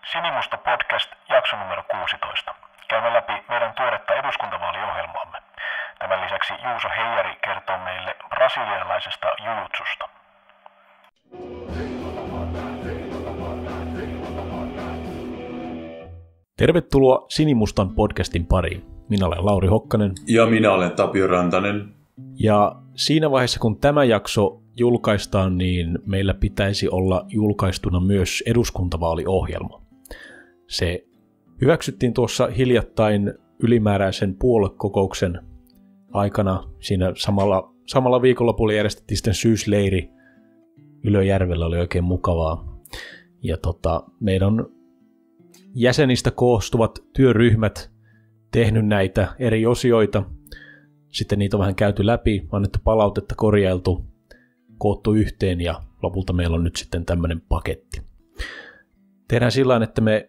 Sinimusta podcast, jakso numero 16. Käymme läpi meidän tuoretta eduskuntavaaliohjelmaamme. Tämän lisäksi Juuso Heijari kertoo meille brasilialaisesta jujutsusta. Tervetuloa Sinimustan podcastin pariin. Minä olen Lauri Hokkanen. Ja minä olen Tapio Rantanen. Ja siinä vaiheessa, kun tämä jakso julkaistaan, niin meillä pitäisi olla julkaistuna myös eduskuntavaaliohjelma. Se hyväksyttiin tuossa hiljattain ylimääräisen puoluekokouksen aikana. Siinä samalla viikonlopulla järjestettiin sitten syysleiri Ylöjärvellä, oli oikein mukavaa. Ja meidän jäsenistä koostuvat työryhmät tehnyt näitä eri osioita. Sitten niitä on vähän käyty läpi, annettu palautetta, korjailtu, koottu yhteen ja lopulta meillä on nyt sitten tämmöinen paketti. Tehdään sillä tavalla, että me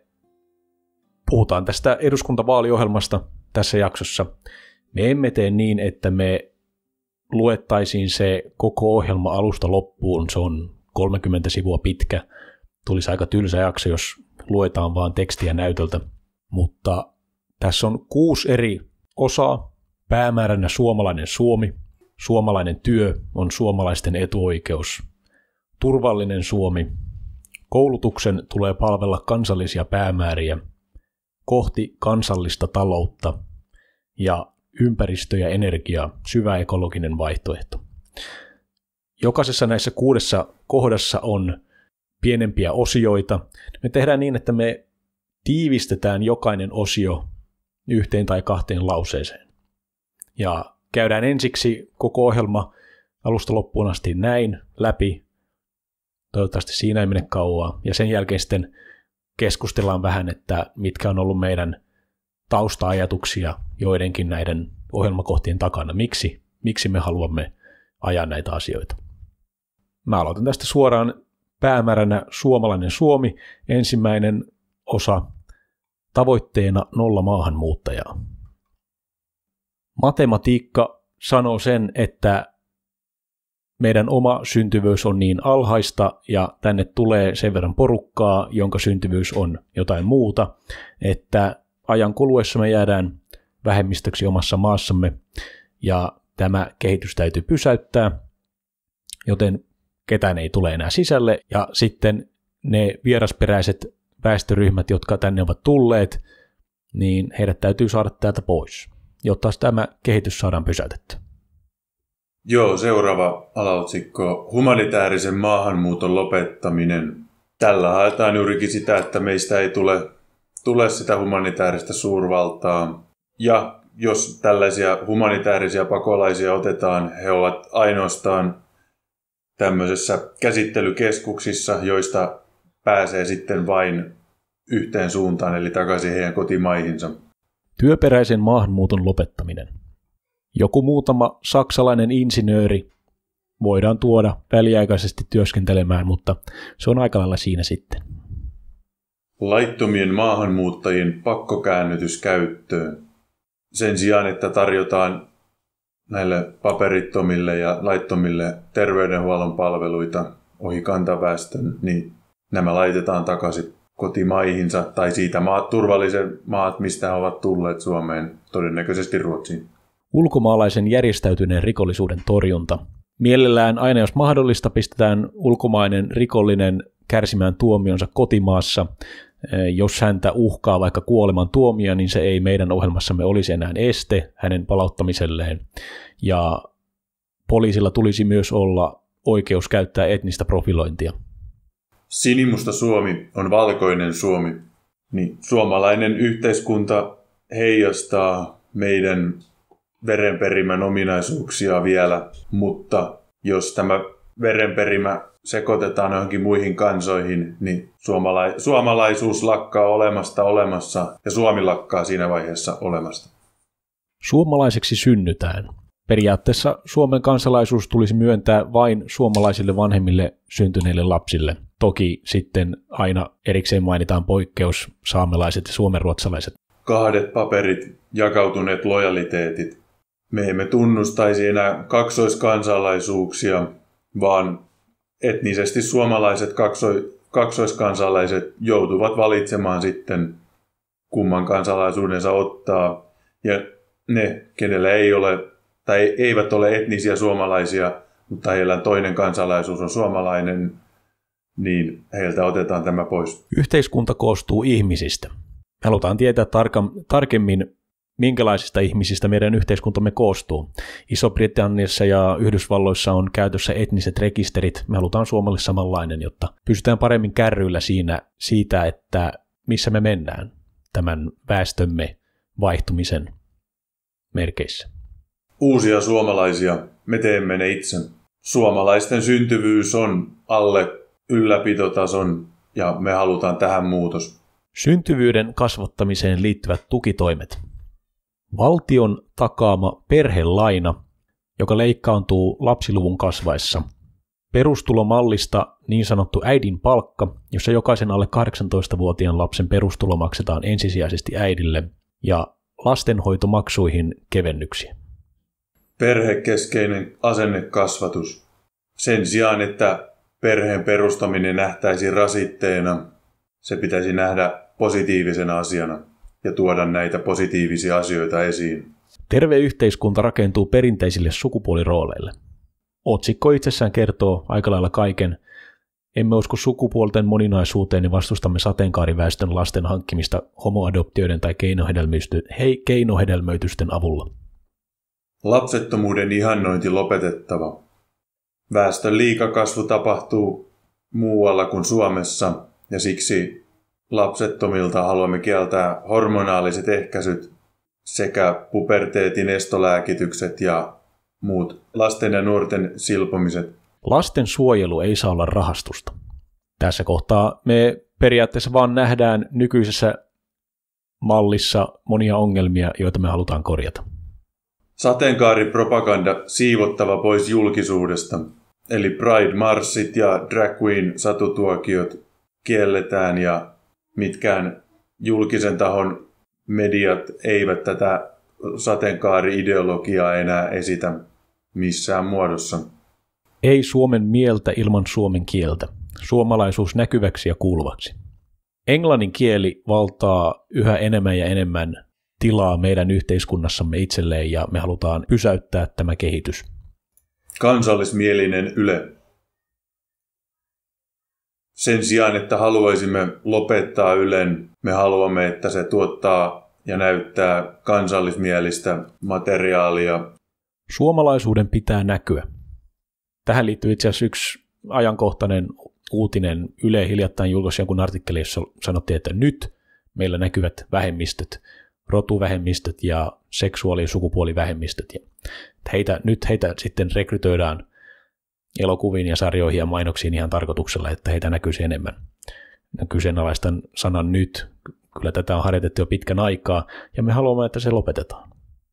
puhutaan tästä eduskuntavaaliohjelmasta tässä jaksossa. Me emme tee niin, että me luettaisiin se koko ohjelma alusta loppuun. Se on 30 sivua pitkä. Tulisi aika tylsä jakso, jos luetaan vaan tekstiä näytöltä. Mutta tässä on 6 eri osaa. Päämääränä suomalainen Suomi. Suomalainen työ on suomalaisten etuoikeus. Turvallinen Suomi. Koulutuksen tulee palvella kansallisia päämääriä. Kohti kansallista taloutta. Ja ympäristö ja energia, syvä ekologinen vaihtoehto. Jokaisessa näissä 6 kohdassa on pienempiä osioita. Me tehdään niin, että me tiivistetään jokainen osio 1 tai 2 lauseeseen. Ja käydään ensiksi koko ohjelma alusta loppuun asti näin läpi. Toivottavasti siinä ei mene kauaa. Ja sen jälkeen sitten keskustellaan vähän, että mitkä on ollut meidän tausta-ajatuksia joidenkin näiden ohjelmakohtien takana. Miksi me haluamme ajaa näitä asioita. Mä aloitan tästä suoraan päämääränä suomalainen Suomi. Ensimmäinen osa tavoitteena 0 maahanmuuttajaa. Matematiikka sanoo sen, että meidän oma syntyvyys on niin alhaista ja tänne tulee sen verran porukkaa, jonka syntyvyys on jotain muuta, että ajan kuluessa me jäädään vähemmistöksi omassa maassamme ja tämä kehitys täytyy pysäyttää, joten ketään ei tule enää sisälle ja sitten ne vierasperäiset väestöryhmät, jotka tänne ovat tulleet, niin heidät täytyy saada täältä pois, jotta tämä kehitys saadaan pysäytettyä. Joo, seuraava alaotsikko. Humanitäärisen maahanmuuton lopettaminen. Tällä haetaan juurikin sitä, että meistä ei tule sitä humanitaarista suurvaltaa. Ja jos tällaisia humanitaarisia pakolaisia otetaan, he ovat ainoastaan tämmöisessä käsittelykeskuksissa, joista pääsee sitten vain yhteen suuntaan, eli takaisin heidän kotimaihinsa. Työperäisen maahanmuuton lopettaminen. Joku muutama saksalainen insinööri voidaan tuoda väliaikaisesti työskentelemään, mutta se on aika lailla siinä sitten. Laittomien maahanmuuttajien pakkokäännytys käyttöön. Sen sijaan, että tarjotaan näille paperittomille ja laittomille terveydenhuollon palveluita ohi kantaväestön, niin nämä laitetaan takaisin kotimaihinsa tai siitä turvallisen maat, mistä he ovat tulleet Suomeen, todennäköisesti Ruotsiin. Ulkomaalaisen järjestäytyneen rikollisuuden torjunta. Mielellään aina jos mahdollista pistetään ulkomainen rikollinen kärsimään tuomionsa kotimaassa. Jos häntä uhkaa vaikka kuoleman tuomio, niin se ei meidän ohjelmassamme olisi enää este hänen palauttamiselleen. Ja poliisilla tulisi myös olla oikeus käyttää etnistä profilointia. Sinimusta Suomi on valkoinen Suomi. Niin, suomalainen yhteiskunta heijastaa meidän verenperimän ominaisuuksia vielä, mutta jos tämä verenperimä sekoitetaan johonkin muihin kansoihin, niin suomalaisuus lakkaa olemassa ja Suomi lakkaa siinä vaiheessa olemasta. Suomalaiseksi synnytään. Periaatteessa Suomen kansalaisuus tulisi myöntää vain suomalaisille vanhemmille syntyneille lapsille. Toki sitten aina erikseen mainitaan poikkeus, saamelaiset ja suomenruotsalaiset. 2 paperit, jakautuneet lojaliteetit. Me emme tunnustaisi enää kaksoiskansalaisuuksia, vaan etnisesti suomalaiset kaksoiskansalaiset joutuvat valitsemaan sitten, kumman kansalaisuudensa ottaa. Ja ne, kenellä ei ole tai eivät ole etnisiä suomalaisia, mutta heillä toinen kansalaisuus on suomalainen, niin heiltä otetaan tämä pois. Yhteiskunta koostuu ihmisistä. Halutaan tietää tarkemmin, minkälaisista ihmisistä meidän yhteiskuntamme koostuu. Iso-Britanniassa ja Yhdysvalloissa on käytössä etniset rekisterit. Me halutaan Suomelle samanlainen, jotta pystytään paremmin kärryillä siitä, että missä me mennään tämän väestömme vaihtumisen merkeissä. Uusia suomalaisia, me teemme ne itse. Suomalaisten syntyvyys on alle ylläpitotason ja me halutaan tähän muutos. Syntyvyyden kasvattamiseen liittyvät tukitoimet. Valtion takaama perhelaina, joka leikkaantuu lapsiluvun kasvaessa. Perustulomallista niin sanottu äidin palkka, jossa jokaisen alle 18-vuotiaan lapsen perustulo maksetaan ensisijaisesti äidille, ja lastenhoitomaksuihin kevennyksiä. Perhekeskeinen asennekasvatus. Sen sijaan, että perheen perustaminen nähtäisiin rasitteena, se pitäisi nähdä positiivisena asiana ja tuoda näitä positiivisia asioita esiin. Terve yhteiskunta rakentuu perinteisille sukupuolirooleille. Otsikko itsessään kertoo aika lailla kaiken. Emme usko sukupuolten moninaisuuteen ja vastustamme sateenkaariväestön lasten hankkimista homoadoptioiden tai keinohedelmöitysten avulla. Lapsettomuuden ihannointi lopetettava. Väestön liikakasvu tapahtuu muualla kuin Suomessa ja siksi lapsettomilta haluamme kieltää hormonaaliset ehkäisyt sekä puberteetin estolääkitykset ja muut lasten ja nuorten silpomiset. Lasten suojelu ei saa olla rahastusta. Tässä kohtaa me periaatteessa vaan nähdään nykyisessä mallissa monia ongelmia, joita me halutaan korjata. Sateenkaaripropaganda siivottava pois julkisuudesta, eli Pride-marssit ja drag queen-satutuokiot kielletään ja mitkään julkisen tahon mediat eivät tätä sateenkaari-ideologiaa enää esitä missään muodossa. Ei Suomen mieltä ilman suomen kieltä. Suomalaisuus näkyväksi ja kuuluvaksi. Englannin kieli valtaa yhä enemmän ja enemmän tilaa meidän yhteiskunnassamme itselleen ja me halutaan pysäyttää tämä kehitys. Kansallismielinen Yle. Sen sijaan, että haluaisimme lopettaa Ylen, me haluamme, että se tuottaa ja näyttää kansallismielistä materiaalia. Suomalaisuuden pitää näkyä. Tähän liittyy itse asiassa yksi ajankohtainen uutinen. Yle hiljattain julkaisi jonkun artikkelin, jossa sanottiin, että nyt meillä näkyvät vähemmistöt, rotuvähemmistöt ja seksuaali- ja sukupuolivähemmistöt. Ja nyt heitä sitten rekrytoidaan elokuviin ja sarjoihin ja mainoksiin ihan tarkoituksella, että heitä näkyisi enemmän. Kyseenalaistan sanan nyt. Kyllä tätä on harjoitettu jo pitkän aikaa ja me haluamme, että se lopetetaan.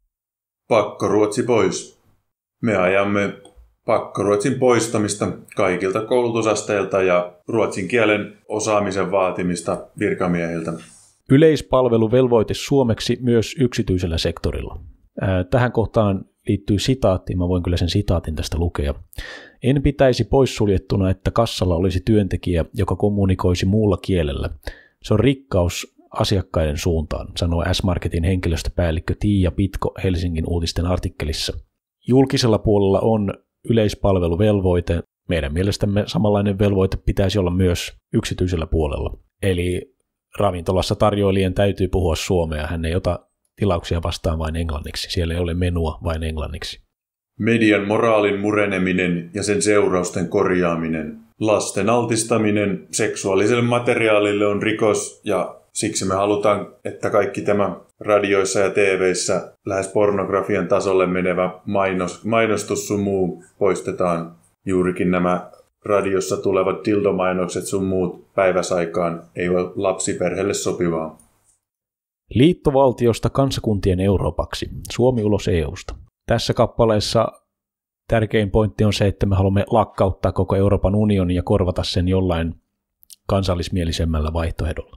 Pakkoruotsi pois. Me ajamme pakkoruotsin poistamista kaikilta koulutusasteilta ja ruotsin kielen osaamisen vaatimista virkamiehiltä. Yleispalveluvelvoite suomeksi myös yksityisellä sektorilla. Tähän kohtaan liittyy sitaatti, mä voin kyllä sen sitaatin tästä lukea. En pitäisi poissuljettuna, että kassalla olisi työntekijä, joka kommunikoisi muulla kielellä. Se on rikkaus asiakkaiden suuntaan, sanoo S-Marketin henkilöstöpäällikkö Tiia Pitko Helsingin uutisten artikkelissa. Julkisella puolella on yleispalveluvelvoite. Meidän mielestämme samanlainen velvoite pitäisi olla myös yksityisellä puolella. Eli ravintolassa tarjoilijan täytyy puhua suomea. Hän ei ota tilauksia vastaan vain englanniksi. Siellä ei ole menua vain englanniksi. Median moraalin mureneminen ja sen seurausten korjaaminen. Lasten altistaminen seksuaaliselle materiaalille on rikos ja siksi me halutaan, että kaikki tämä radioissa ja TV:issä lähes pornografian tasolle menevä mainostus sun muu poistetaan. Juurikin nämä radiossa tulevat dildomainokset sun muut päiväsaikaan ei ole lapsiperheelle sopivaa. Liittovaltiosta kansakuntien Euroopaksi. Suomi ulos EUsta. Tässä kappaleessa tärkein pointti on se, että me haluamme lakkauttaa koko Euroopan unionin ja korvata sen jollain kansallismielisemmällä vaihtoehdolla.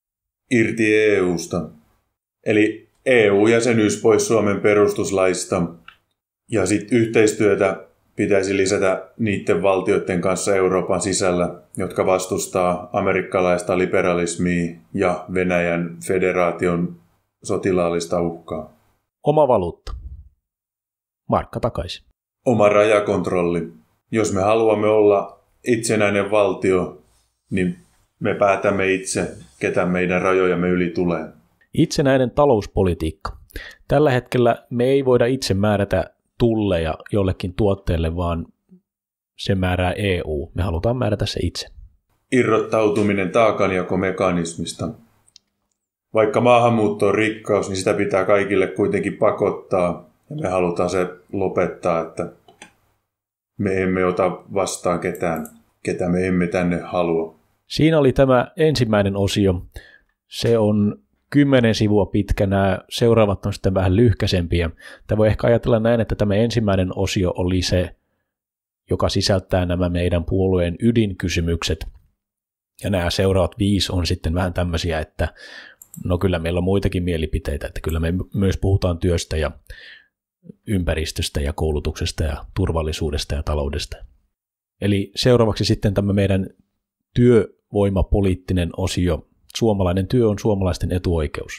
Irti EUsta. Eli EU-jäsenyys pois Suomen perustuslaista ja sitten yhteistyötä pitäisi lisätä niiden valtioiden kanssa Euroopan sisällä, jotka vastustaa amerikkalaista liberalismia ja Venäjän federaation sotilaallista uhkaa. Oma valuutta. Markka takaisin. Oma rajakontrolli. Jos me haluamme olla itsenäinen valtio, niin me päätämme itse, ketä meidän rajojamme yli tulee. Itsenäinen talouspolitiikka. Tällä hetkellä me ei voida itse määrätä tulleja jollekin tuotteelle, vaan se määrää EU. Me halutaan määrätä se itse. Irrottautuminen taakanjakomekanismista. Vaikka maahanmuutto on rikkaus, niin sitä pitää kaikille kuitenkin pakottaa. Ja me halutaan se lopettaa, että me emme ota vastaan ketään, ketä me emme tänne halua. Siinä oli tämä ensimmäinen osio. Se on 10 sivua pitkä, nämä seuraavat on sitten vähän lyhkäisempiä. Tämä voi ehkä ajatella näin, että tämä ensimmäinen osio oli se, joka sisältää nämä meidän puolueen ydinkysymykset. Ja nämä seuraavat 5 on sitten vähän tämmöisiä, että no kyllä meillä on muitakin mielipiteitä, että kyllä me myös puhutaan työstä ja ympäristöstä ja koulutuksesta ja turvallisuudesta ja taloudesta. Eli seuraavaksi sitten tämä meidän työvoimapoliittinen osio. Suomalainen työ on suomalaisten etuoikeus.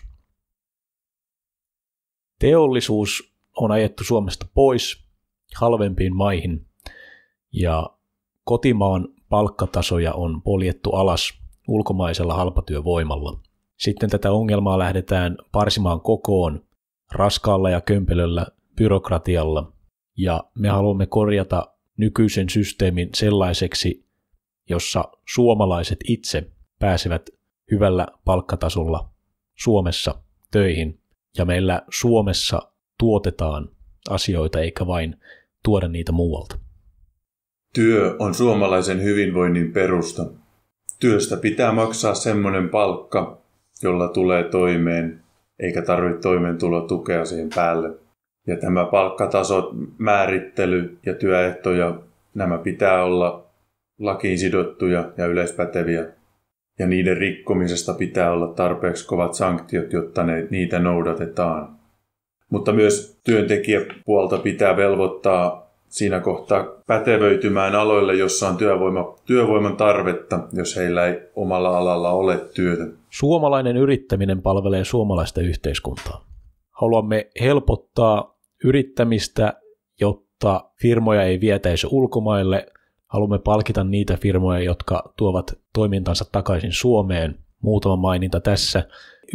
Teollisuus on ajettu Suomesta pois halvempiin maihin ja kotimaan palkkatasoja on poljettu alas ulkomaisella halpatyövoimalla. Sitten tätä ongelmaa lähdetään parsimaan kokoon raskaalla ja kömpelöllä byrokratialla ja me haluamme korjata nykyisen systeemin sellaiseksi, jossa suomalaiset itse pääsevät hyvällä palkkatasolla Suomessa töihin ja meillä Suomessa tuotetaan asioita eikä vain tuoda niitä muualta. Työ on suomalaisen hyvinvoinnin perusta. Työstä pitää maksaa semmoinen palkka, jolla tulee toimeen, eikä tarvitse toimeentulotukea siihen päälle. Ja tämä palkkataso, määrittely ja työehtoja, nämä pitää olla lakiin sidottuja ja yleispäteviä. Ja niiden rikkomisesta pitää olla tarpeeksi kovat sanktiot, jotta niitä noudatetaan. Mutta myös työntekijäpuolta pitää velvoittaa siinä kohtaa pätevöitymään aloille, jossa on työvoiman tarvetta, jos heillä ei omalla alalla ole työtä. Suomalainen yrittäminen palvelee suomalaista yhteiskuntaa. Haluamme helpottaa yrittämistä, jotta firmoja ei vietäisi ulkomaille. Haluamme palkita niitä firmoja, jotka tuovat toimintansa takaisin Suomeen. Muutama maininta tässä.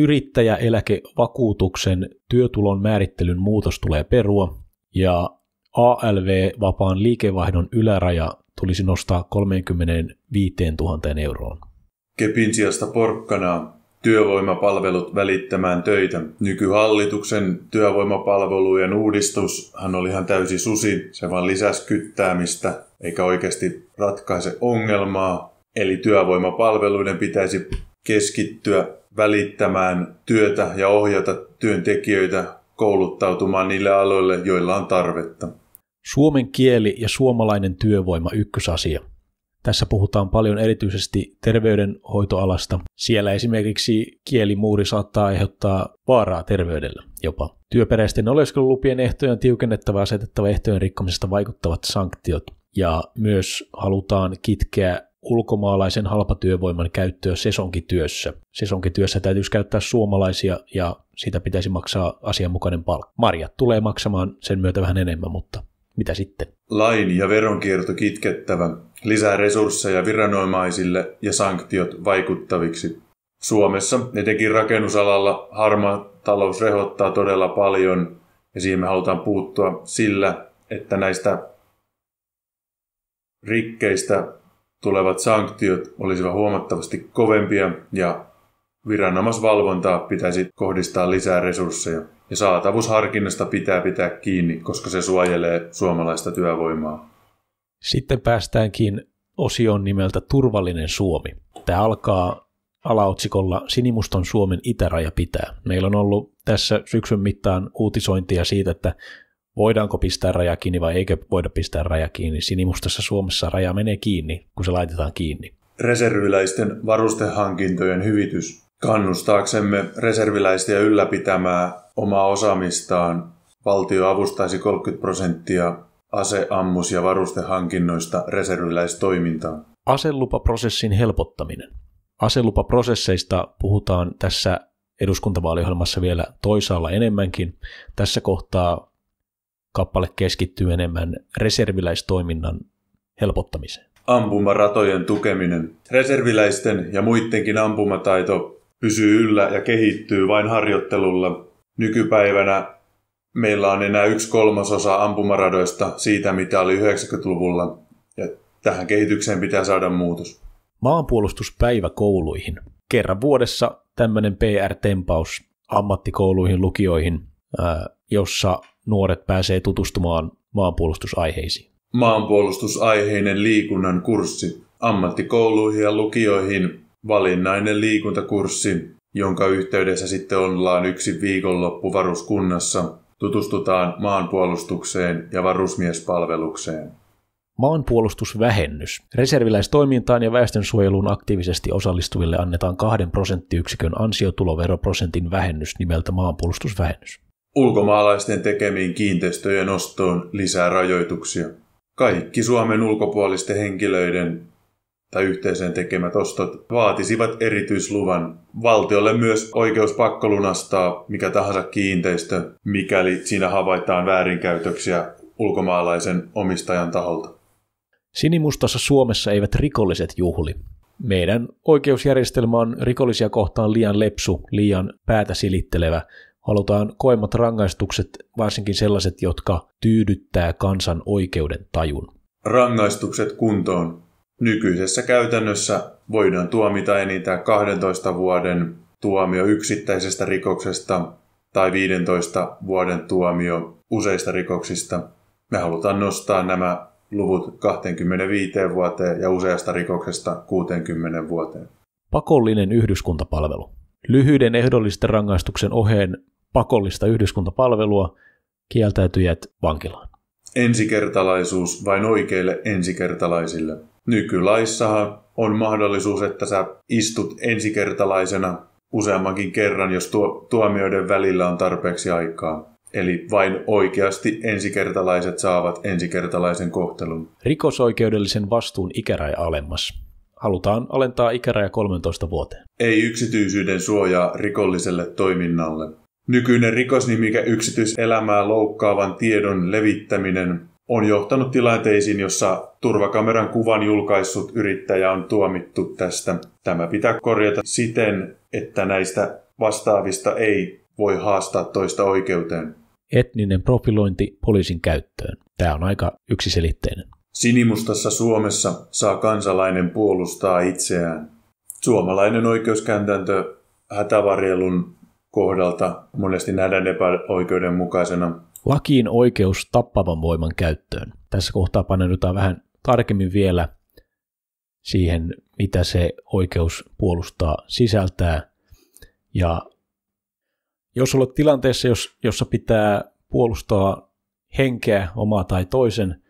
Yrittäjäeläkevakuutuksen työtulon määrittelyn muutos tulee perua ja ALV-vapaan liikevaihdon yläraja tulisi nostaa 35 000 euroon. Kepin sijasta porkkanaa. Työvoimapalvelut välittämään töitä. Nykyhallituksen työvoimapalvelujen uudistushan oli ihan täysi susi. Se vaan lisäsi kyttäämistä eikä oikeasti ratkaise ongelmaa. Eli työvoimapalveluiden pitäisi keskittyä välittämään työtä ja ohjata työntekijöitä kouluttautumaan niille aloille, joilla on tarvetta. Suomen kieli ja suomalainen työvoima ykkösasia. Tässä puhutaan paljon erityisesti terveydenhoitoalasta. Siellä esimerkiksi kielimuuri saattaa aiheuttaa vaaraa terveydelle jopa. Työperäisten oleskelulupien ehtojen tiukennettava asetettava ehtojen rikkomisesta vaikuttavat sanktiot. Ja myös halutaan kitkeä ulkomaalaisen halpatyövoiman käyttöä sesonkityössä. Sesonkityössä täytyisi käyttää suomalaisia ja siitä pitäisi maksaa asianmukainen palkka. Marjat tulee maksamaan sen myötä vähän enemmän, mutta mitä sitten? Lain ja veronkierto kitkettävä. Lisää resursseja viranomaisille ja sanktiot vaikuttaviksi. Suomessa, etenkin rakennusalalla, harmaa talous rehottaa todella paljon ja siihen me halutaan puuttua sillä, että näistä rikkeistä tulevat sanktiot olisivat huomattavasti kovempia ja viranomaisvalvontaa pitäisi kohdistaa lisää resursseja. Ja saatavuusharkinnasta pitää kiinni, koska se suojelee suomalaista työvoimaa. Sitten päästäänkin osion nimeltä Turvallinen Suomi. Tämä alkaa alaotsikolla Sinimustan Suomen itäraja pitää. Meillä on ollut tässä syksyn mittaan uutisointia siitä, että voidaanko pistää raja kiinni vai eikö voida pistää raja kiinni. Sinimustassa Suomessa raja menee kiinni, kun se laitetaan kiinni. Reserviläisten varustehankintojen hyvitys. Kannustaaksemme reserviläisiä ylläpitämään omaa osaamistaan, valtio avustaisi 30% ase-, ammus- ja varustehankinnoista reserviläistoimintaan. Aselupaprosessin helpottaminen. Aselupaprosesseista puhutaan tässä eduskuntavaaliohjelmassa vielä toisaalla enemmänkin. Tässä kohtaa kappale keskittyy enemmän reserviläistoiminnan helpottamiseen. Ampumaratojen tukeminen. Reserviläisten ja muidenkin ampumataito pysyy yllä ja kehittyy vain harjoittelulla. Nykypäivänä meillä on enää 1/3 ampumaradoista siitä, mitä oli 90-luvulla, ja tähän kehitykseen pitää saada muutos. Maanpuolustuspäivä kouluihin. Kerran vuodessa tämmöinen PR-tempaus ammattikouluihin, lukioihin, jossa nuoret pääsee tutustumaan maanpuolustusaiheisiin. Maanpuolustusaiheinen liikunnan kurssi. Ammattikouluihin ja lukioihin valinnainen liikuntakurssi, jonka yhteydessä sitten ollaan 1 viikonloppu varuskunnassa. Tutustutaan maanpuolustukseen ja varusmiespalvelukseen. Maanpuolustusvähennys. Reserviläistoimintaan ja väestönsuojeluun aktiivisesti osallistuville annetaan 2 prosenttiyksikön ansiotuloveroprosentin vähennys nimeltä maanpuolustusvähennys. Ulkomaalaisten tekemiin kiinteistöjen ostoon lisää rajoituksia. Kaikki Suomen ulkopuolisten henkilöiden tai yhteiseen tekemät ostot vaatisivat erityisluvan. Valtiolle myös oikeus pakkolunastaa mikä tahansa kiinteistö, mikäli siinä havaitaan väärinkäytöksiä ulkomaalaisen omistajan taholta. Sinimustassa Suomessa eivät rikolliset juhli. Meidän oikeusjärjestelmä on rikollisia kohtaan liian lepsu, liian päätä silittelevä. Halutaan koimmat rangaistukset, varsinkin sellaiset, jotka tyydyttää kansan oikeuden tajun. Rangaistukset kuntoon. Nykyisessä käytännössä voidaan tuomita enintään 12 vuoden tuomio yksittäisestä rikoksesta tai 15 vuoden tuomio useista rikoksista. Me halutaan nostaa nämä luvut 25 vuoteen ja useasta rikoksesta 60 vuoteen. Pakollinen yhdyskuntapalvelu. Lyhyiden ehdollisten rangaistuksen oheen pakollista yhdyskuntapalvelua, kieltäytyjät vankilaan. Ensikertalaisuus vain oikeille ensikertalaisille. Nykylaissahan on mahdollisuus, että sä istut ensikertalaisena useammankin kerran, jos tuomioiden välillä on tarpeeksi aikaa. Eli vain oikeasti ensikertalaiset saavat ensikertalaisen kohtelun. Rikosoikeudellisen vastuun ikäraja alemmas. Halutaan alentaa ikäraja 13 vuoteen. Ei yksityisyyden suojaa rikolliselle toiminnalle. Nykyinen rikosnimike yksityiselämää loukkaavan tiedon levittäminen on johtanut tilanteisiin, jossa turvakameran kuvan julkaissut yrittäjä on tuomittu tästä. Tämä pitää korjata siten, että näistä vastaavista ei voi haastaa toista oikeuteen. Etninen profilointi poliisin käyttöön. Tämä on aika yksiselitteinen. Sinimustassa Suomessa saa kansalainen puolustaa itseään. Suomalainen oikeuskäytäntö hätävarjelun kohdalta monesti nähdään epäoikeudenmukaisena. Lakiin oikeus tappavan voiman käyttöön. Tässä kohtaa paneudutaan vähän tarkemmin vielä siihen, mitä se oikeus puolustaa sisältää. Ja jos olet tilanteessa, jossa pitää puolustaa henkeä, omaa tai toisen,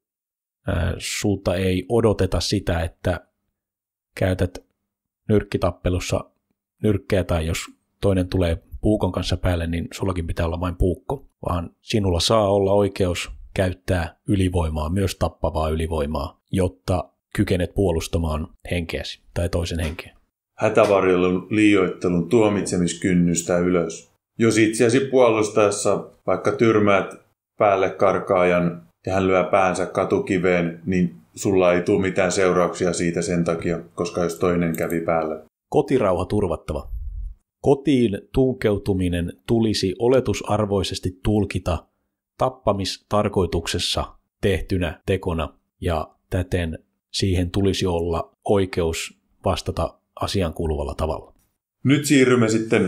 sulta ei odoteta sitä, että käytät nyrkkitappelussa nyrkkeä tai jos toinen tulee puukon kanssa päälle, niin sullakin pitää olla vain puukko, vaan sinulla saa olla oikeus käyttää ylivoimaa, myös tappavaa ylivoimaa, jotta kykenet puolustamaan henkeäsi tai toisen henkeä. Hätävarjelun liioittelun tuomitsemiskynnystä ylös. Jos itseäsi puolustaessa vaikka tyrmäät päälle karkaajan ja hän lyö päänsä katukiveen, niin sulla ei tule mitään seurauksia siitä sen takia, koska jos toinen kävi päälle. Kotirauha turvattava. Kotiin tunkeutuminen tulisi oletusarvoisesti tulkita tappamistarkoituksessa tehtynä tekona ja täten siihen tulisi olla oikeus vastata asiankuuluvalla tavalla. Nyt siirrymme sitten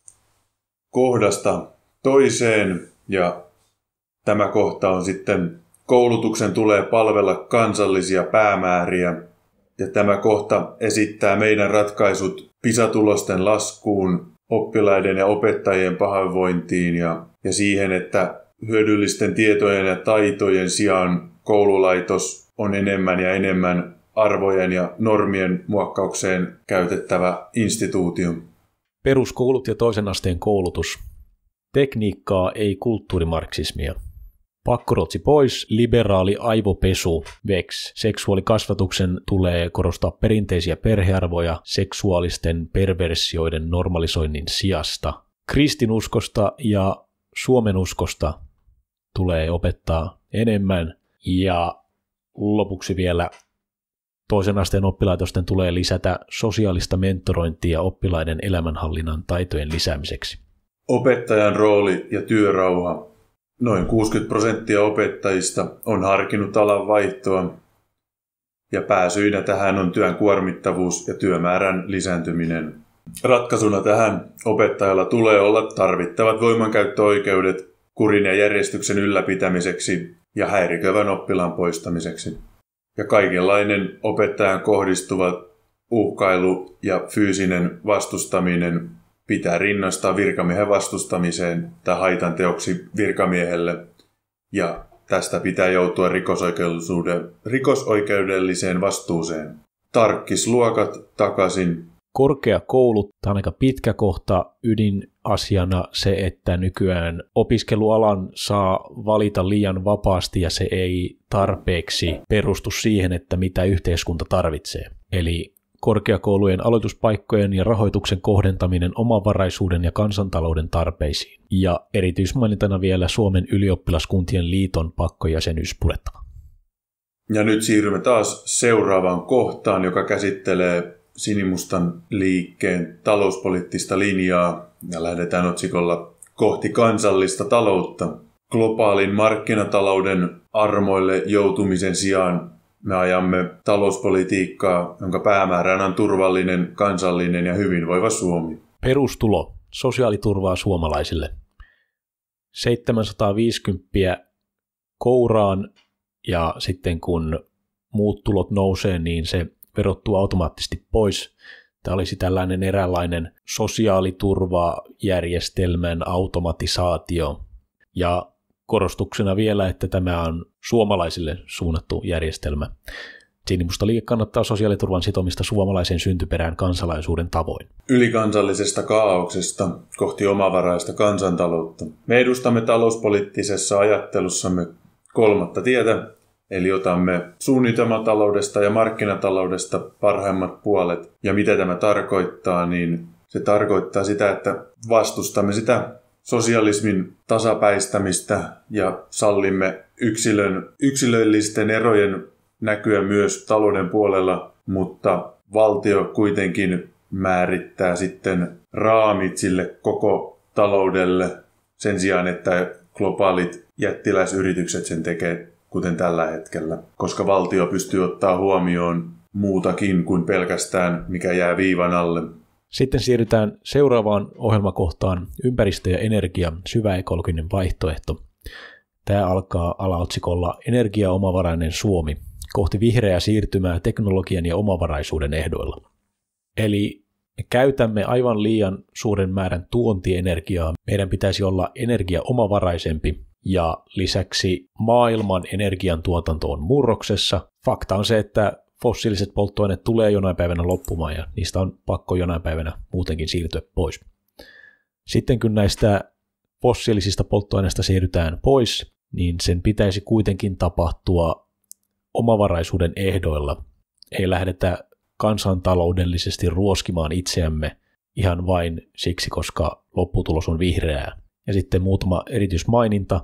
kohdasta toiseen ja tämä kohta on sitten koulutuksen tulee palvella kansallisia päämääriä ja tämä kohta esittää meidän ratkaisut PISA-tulosten laskuun, oppilaiden ja opettajien pahoinvointiin ja siihen, että hyödyllisten tietojen ja taitojen sijaan koululaitos on enemmän ja enemmän arvojen ja normien muokkaukseen käytettävä instituutio. Peruskoulut ja toisen asteen koulutus. Tekniikkaa, ei kulttuurimarksismia. Pakkoruotsi pois, liberaali aivopesu, VEX. Seksuaalikasvatuksen tulee korostaa perinteisiä perhearvoja seksuaalisten perversioiden normalisoinnin sijasta. Kristinuskosta ja Suomenuskosta tulee opettaa enemmän. Ja lopuksi vielä toisen asteen oppilaitosten tulee lisätä sosiaalista mentorointia oppilaiden elämänhallinnan taitojen lisäämiseksi. Opettajan rooli ja työrauha. Noin 60% opettajista on harkinnut alan vaihtoa, ja pääsyinä tähän on työn kuormittavuus ja työmäärän lisääntyminen. Ratkaisuna tähän opettajalla tulee olla tarvittavat voimankäyttöoikeudet kurin ja järjestyksen ylläpitämiseksi ja häiriköivän oppilaan poistamiseksi. Ja kaikenlainen opettajan kohdistuva uhkailu ja fyysinen vastustaminen pitää rinnastaa virkamiehen vastustamiseen tai haitanteoksi virkamiehelle, ja tästä pitää joutua rikosoikeudelliseen vastuuseen. Tarkkisluokat takaisin. Korkeakoulut, tämä on aika pitkä kohta, ydinasiana se, että nykyään opiskelualan saa valita liian vapaasti ja se ei tarpeeksi perustu siihen, että mitä yhteiskunta tarvitsee. Eli korkeakoulujen aloituspaikkojen ja rahoituksen kohdentaminen omavaraisuuden ja kansantalouden tarpeisiin. Ja erityismainintana vielä Suomen ylioppilaskuntien liiton pakkojäsenyys purettava. Ja nyt siirrymme taas seuraavaan kohtaan, joka käsittelee Sinimustan liikkeen talouspoliittista linjaa. Ja lähdetään otsikolla kohti kansallista taloutta. Globaalin markkinatalouden armoille joutumisen sijaan me ajamme talouspolitiikkaa, jonka päämääränä on turvallinen, kansallinen ja hyvinvoiva Suomi. Perustulo, sosiaaliturvaa suomalaisille. 750 kouraan, ja sitten kun muut tulot nousee, niin se verottuu automaattisesti pois. Tämä olisi tällainen eräänlainen sosiaaliturvajärjestelmän automatisaatio. Ja korostuksena vielä, että tämä on suomalaisille suunnattu järjestelmä. Sinimusta liike kannattaa sosiaaliturvan sitomista suomalaisen syntyperään kansalaisuuden tavoin. Ylikansallisesta kaauksesta kohti omavaraista kansantaloutta. Me edustamme talouspoliittisessa ajattelussamme kolmatta tietä, eli otamme suunnitelmataloudesta ja markkinataloudesta parhaimmat puolet. Ja mitä tämä tarkoittaa, niin se tarkoittaa sitä, että vastustamme sitä sosialismin tasapäistämistä ja sallimme yksilöllisten erojen näkyä myös talouden puolella, mutta valtio kuitenkin määrittää sitten raamit sille koko taloudelle sen sijaan, että globaalit jättiläisyritykset sen tekee kuten tällä hetkellä, koska valtio pystyy ottaa huomioon muutakin kuin pelkästään mikä jää viivan alle. Sitten siirrytään seuraavaan ohjelmakohtaan, ympäristö ja energia, syvä ekologinen vaihtoehto. Tämä alkaa alaotsikolla Energiaomavarainen Suomi, kohti vihreää siirtymää teknologian ja omavaraisuuden ehdoilla. Eli me käytämme aivan liian suuren määrän tuontienergiaa. Meidän pitäisi olla energiaomavaraisempi ja lisäksi maailman energiantuotanto on murroksessa. Fakta on se, että fossiiliset polttoaineet tulee jonain päivänä loppumaan ja niistä on pakko jonain päivänä muutenkin siirtyä pois. Sitten kun näistä fossiilisista polttoaineista siirrytään pois, niin sen pitäisi kuitenkin tapahtua omavaraisuuden ehdoilla. Ei lähdetä kansantaloudellisesti ruoskimaan itseämme ihan vain siksi, koska lopputulos on vihreää. Ja sitten muutama erityismaininta.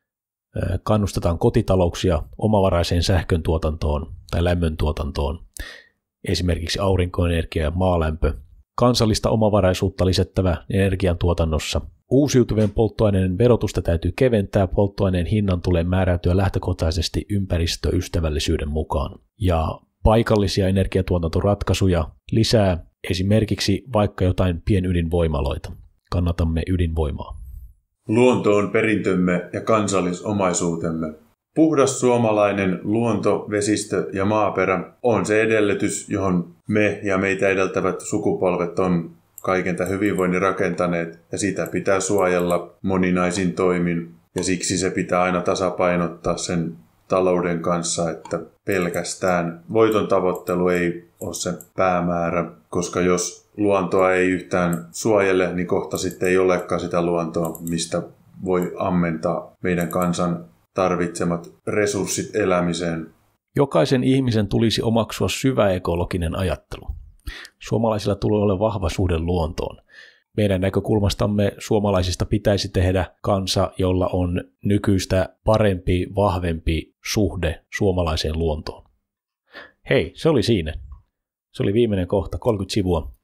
Kannustetaan kotitalouksia omavaraiseen sähköntuotantoon tai lämmöntuotantoon, esimerkiksi aurinkoenergia ja maalämpö. Kansallista omavaraisuutta lisättävä energiantuotannossa. Uusiutuvien polttoaineiden verotusta täytyy keventää, polttoaineen hinnan tulee määräytyä lähtökohtaisesti ympäristöystävällisyyden mukaan. Ja paikallisia energiatuotantoratkaisuja lisää esimerkiksi vaikka jotain pienydinvoimaloita. Kannatamme ydinvoimaa. Luonto on perintömme ja kansallisomaisuutemme. Puhdas suomalainen luonto, vesistö ja maaperä on se edellytys, johon me ja meitä edeltävät sukupolvet on kaiken tämän hyvinvoinnin rakentaneet, ja sitä pitää suojella moninaisin toimin, ja siksi se pitää aina tasapainottaa sen talouden kanssa, että pelkästään voiton tavoittelu ei ole se päämäärä, koska jos luontoa ei yhtään suojele, niin kohta sitten ei olekaan sitä luontoa, mistä voi ammentaa meidän kansan tarvitsemat resurssit elämiseen. Jokaisen ihmisen tulisi omaksua syvä ekologinen ajattelu. Suomalaisilla tulee olla vahva suhde luontoon. Meidän näkökulmastamme suomalaisista pitäisi tehdä kansa, jolla on nykyistä parempi, vahvempi suhde suomalaiseen luontoon. Hei, se oli siinä. Se oli viimeinen kohta, 30 sivua.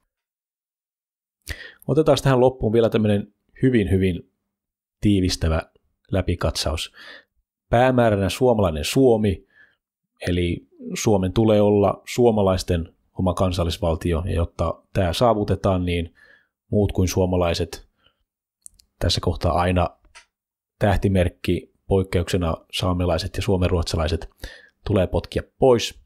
Otetaan tähän loppuun vielä tämmöinen hyvin tiivistävä läpikatsaus. Päämääränä suomalainen Suomi, eli Suomen tulee olla suomalaisten oma kansallisvaltio, ja jotta tämä saavutetaan, niin muut kuin suomalaiset, tässä kohtaa aina tähtimerkki, poikkeuksena saamelaiset ja suomenruotsalaiset, tulee potkia pois,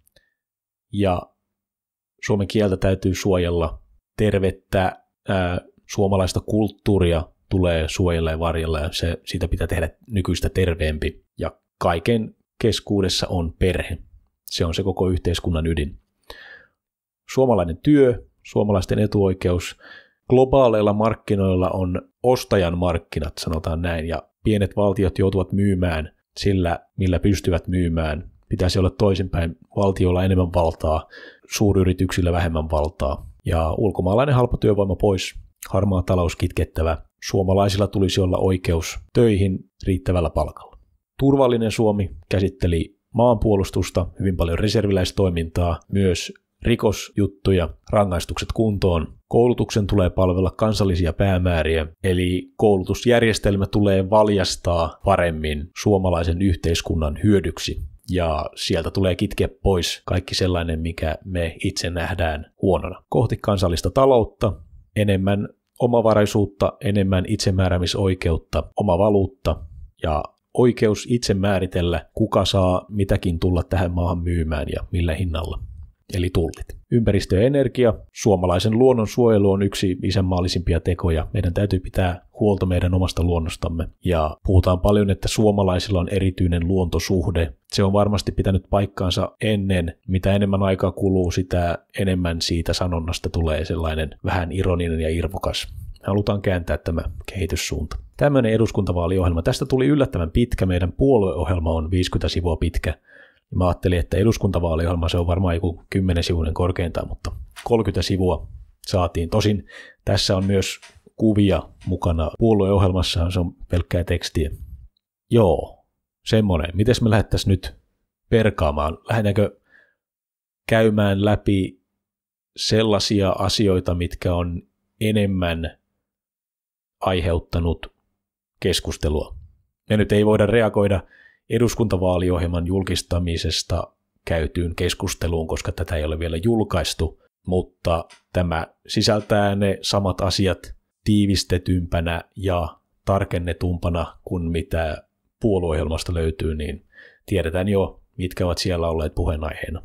ja suomen kieltä täytyy suojella, tervettä suomalaista kulttuuria tulee suojella ja varjella, ja siitä pitää tehdä nykyistä terveempi, ja kaiken keskuudessa on perhe. Se on se koko yhteiskunnan ydin. Suomalainen työ, suomalaisten etuoikeus, globaaleilla markkinoilla on ostajan markkinat, sanotaan näin, ja pienet valtiot joutuvat myymään sillä, millä pystyvät myymään. Pitäisi olla toisinpäin, valtioilla enemmän valtaa, suuryrityksillä vähemmän valtaa, ja ulkomaalainen halpatyövoima pois, harmaa talous kitkettävä. Suomalaisilla tulisi olla oikeus töihin riittävällä palkalla. Turvallinen Suomi käsitteli maanpuolustusta, hyvin paljon reserviläistoimintaa, myös rikosjuttuja, rangaistukset kuntoon. Koulutuksen tulee palvella kansallisia päämääriä, eli koulutusjärjestelmä tulee valjastaa paremmin suomalaisen yhteiskunnan hyödyksi. Ja sieltä tulee kitkeä pois kaikki sellainen, mikä me itse nähdään huonona. Kohti kansallista taloutta, enemmän omavaraisuutta, enemmän itsemääräämisoikeutta, oma valuutta ja oikeus itse määritellä, kuka saa mitäkin tulla tähän maahan myymään ja millä hinnalla. Eli tullit. Ympäristö ja energia. Suomalaisen luonnon suojelu on yksi isänmaallisimpia tekoja. Meidän täytyy pitää huolta meidän omasta luonnostamme. Ja puhutaan paljon, että suomalaisilla on erityinen luontosuhde. Se on varmasti pitänyt paikkaansa ennen. Mitä enemmän aikaa kuluu, sitä enemmän siitä sanonnasta tulee sellainen vähän ironinen ja irvokas. Halutaan kääntää tämä kehityssuunta. Tämmöinen eduskuntavaaliohjelma. Tästä tuli yllättävän pitkä. Meidän puolueohjelma on 50 sivua pitkä. Mä ajattelin, että eduskuntavaaliohjelma se on varmaan joku 10 sivuinen korkeintaan, mutta 30 sivua saatiin. Tosin tässä on myös kuvia mukana. Puolueohjelmassahan se on pelkkää tekstiä. Joo, semmoinen. Mites me lähdettäisiin nyt perkaamaan? Lähdetäänkö käymään läpi sellaisia asioita, mitkä on enemmän aiheuttanut keskustelua? Me nyt ei voida reagoida eduskuntavaaliohjelman julkistamisesta käytyyn keskusteluun, koska tätä ei ole vielä julkaistu, mutta tämä sisältää ne samat asiat tiivistetympänä ja tarkennetumpana kuin mitä puolueohjelmasta löytyy, niin tiedetään jo, mitkä ovat siellä olleet puheenaiheena.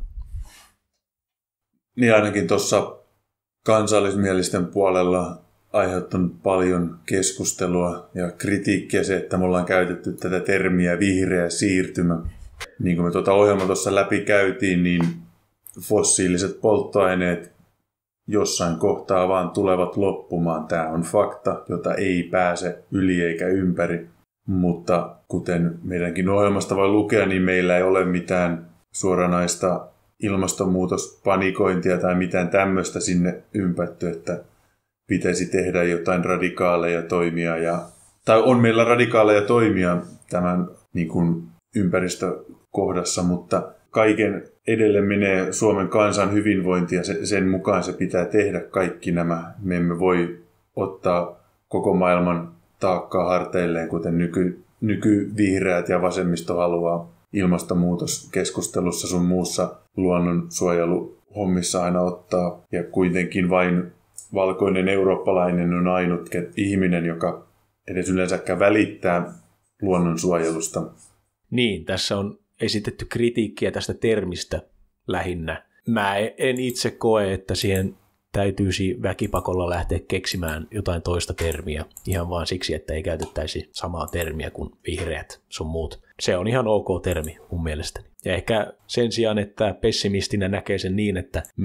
Niin ainakin tuossa kansallismielisten puolella aiheuttanut paljon keskustelua ja kritiikkiä se, että me ollaan käytetty tätä termiä vihreä siirtymä. Niin kuin me tuota ohjelmaa tuossa läpi käytiin, niin fossiiliset polttoaineet jossain kohtaa vaan tulevat loppumaan. Tämä on fakta, jota ei pääse yli eikä ympäri. Mutta kuten meidänkin ohjelmasta voi lukea, niin meillä ei ole mitään suoranaista ilmastonmuutospanikointia tai mitään tämmöistä sinne ympätty, että pitäisi tehdä jotain radikaaleja toimia. Tai on meillä radikaaleja toimia tämän niin kuin ympäristökohdassa, mutta kaiken edelle menee Suomen kansan hyvinvointi ja sen mukaan se pitää tehdä kaikki nämä. Me emme voi ottaa koko maailman taakkaa harteilleen, kuten nykyvihreät ja vasemmisto haluaa ilmastonmuutoskeskustussa sun muussa luonnonsuojeluhommissa aina ottaa. Ja kuitenkin vain valkoinen eurooppalainen on ainut ihminen, joka edes yleensäkään välittää luonnonsuojelusta. Niin, tässä on esitetty kritiikkiä tästä termistä lähinnä. Mä en itse koe, että siihen täytyisi väkipakolla lähteä keksimään jotain toista termiä ihan vaan siksi, että ei käytettäisi samaa termiä kuin vihreät sun muut. Se on ihan ok termi mun mielestäni. Ja ehkä sen sijaan, että pessimistinä näkee sen niin, että me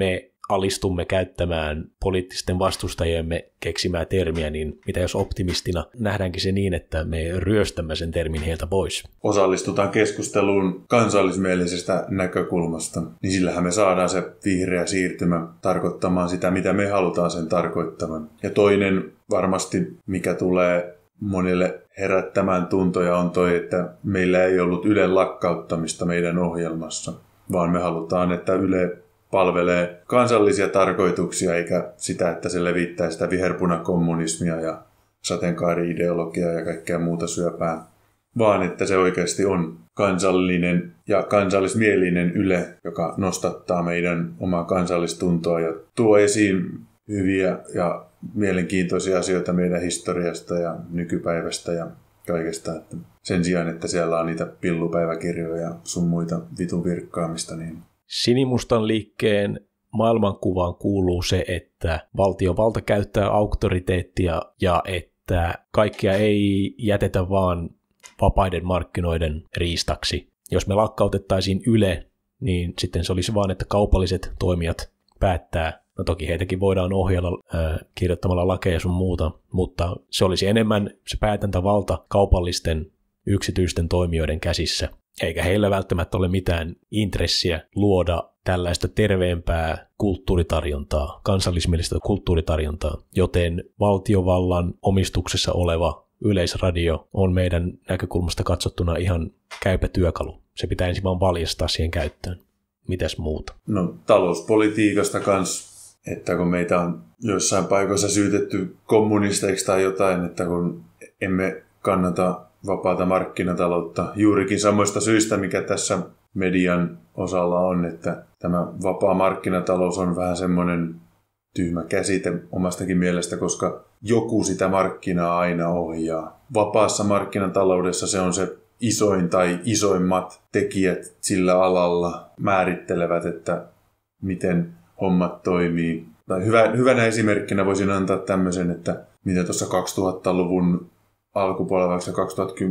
alistumme käyttämään poliittisten vastustajiemme keksimää termiä, niin mitä jos optimistina nähdäänkin se niin, että me ryöstämme sen termin heiltä pois? Osallistutaan keskusteluun kansallismielisestä näkökulmasta, niin sillähän me saadaan se vihreä siirtymä tarkoittamaan sitä, mitä me halutaan sen tarkoittavan. Ja toinen varmasti, mikä tulee monille herättämään tuntoja, on toi, että meillä ei ollut Ylen lakkauttamista meidän ohjelmassa, vaan me halutaan, että Yle palvelee kansallisia tarkoituksia, eikä sitä, että se levittää sitä viherpunakommunismia ja sateenkaari-ideologiaa ja kaikkea muuta syöpää, vaan että se oikeasti on kansallinen ja kansallismielinen Yle, joka nostattaa meidän omaa kansallistuntoa ja tuo esiin hyviä ja mielenkiintoisia asioita meidän historiasta ja nykypäivästä ja kaikesta. Että sen sijaan, että siellä on niitä pillupäiväkirjoja ja sun muita vitun virkkaamista, niin Sinimustan liikkeen maailmankuvaan kuuluu se, että valtiovalta käyttää auktoriteettia ja että kaikkea ei jätetä vaan vapaiden markkinoiden riistaksi. Jos me lakkautettaisiin Yle, niin sitten se olisi vaan, että kaupalliset toimijat päättää. No toki heitäkin voidaan ohjella kirjoittamalla lakeja sun muuta, mutta se olisi enemmän se päätäntävalta kaupallisten yksityisten toimijoiden käsissä. Eikä heillä välttämättä ole mitään intressiä luoda tällaista terveempää kulttuuritarjontaa, kansallismielistä kulttuuritarjontaa, joten valtiovallan omistuksessa oleva Yleisradio on meidän näkökulmasta katsottuna ihan käypä työkalu. Se pitää ensin vaan valjastaa siihen käyttöön. Mitäs muuta? No talouspolitiikasta kanssa, että kun meitä on joissain paikoissa syytetty kommunisteiksi tai jotain, että kun emme kannata vapaata markkinataloutta juurikin samoista syistä, mikä tässä median osalla on, että tämä vapaa markkinatalous on vähän semmoinen tyhmä käsite omastakin mielestä, koska joku sitä markkinaa aina ohjaa. Vapaassa markkinataloudessa se on se isoin tai isoimmat tekijät sillä alalla määrittelevät, että miten hommat toimii. Tai hyvänä esimerkkinä voisin antaa tämmöisen, että mitä tuossa 2000-luvun alkupuolella, vaikka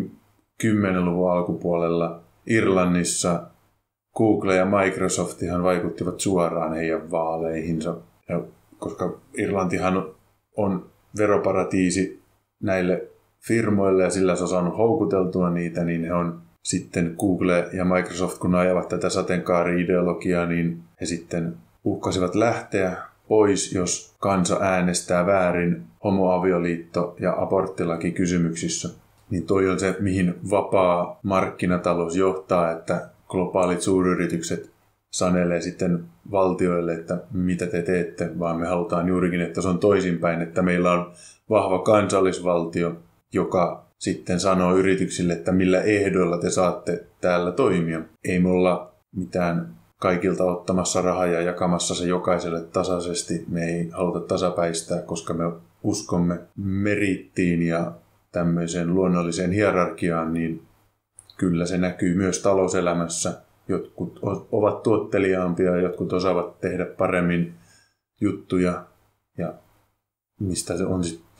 2010-luvun alkupuolella Irlannissa Google ja Microsoft ihan vaikuttivat suoraan heidän vaaleihinsa. Ja koska Irlantihan on veroparatiisi näille firmoille ja sillä se on saanut houkuteltua niitä, niin he on sitten Google ja Microsoft, kun ajavat tätä sateenkaari-ideologiaa, niin he sitten uhkasivat lähteä pois, jos kansa äänestää väärin homoavioliitto- ja aborttilaki kysymyksissä. Niin toi on se, mihin vapaa markkinatalous johtaa, että globaalit suuryritykset sanelee sitten valtioille, että mitä te teette, vaan me halutaan juurikin, että se on toisinpäin, että meillä on vahva kansallisvaltio, joka sitten sanoo yrityksille, että millä ehdoilla te saatte täällä toimia. Ei me olla mitään kaikilta ottamassa rahaa ja jakamassa se jokaiselle tasaisesti. Me ei haluta tasapäistää, koska me uskomme merittiin ja tämmöiseen luonnolliseen hierarkiaan, niin kyllä se näkyy myös talouselämässä. Jotkut ovat tuotteliaampia ja jotkut osaavat tehdä paremmin juttuja ja mistä se on,